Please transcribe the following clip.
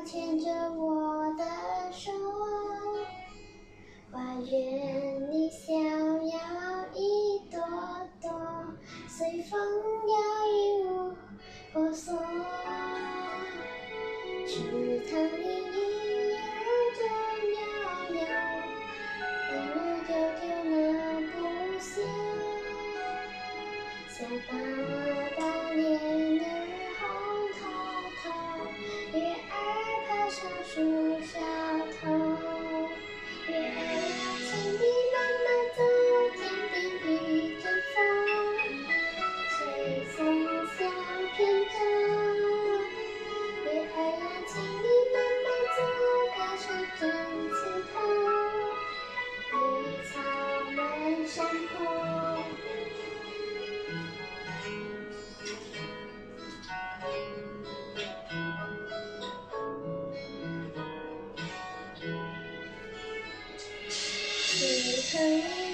牵着我的手，花园里小摇一朵朵，随风摇曳无婆娑。池塘里鱼儿正摇摇，儿儿丢丢那不休。小宝宝脸儿红彤彤，月儿爬上树梢头。月儿呀，请你慢慢走，天边一阵风，随风向偏走。月儿呀，请你慢慢走，该上针刺头，绿草满山坡。池塘里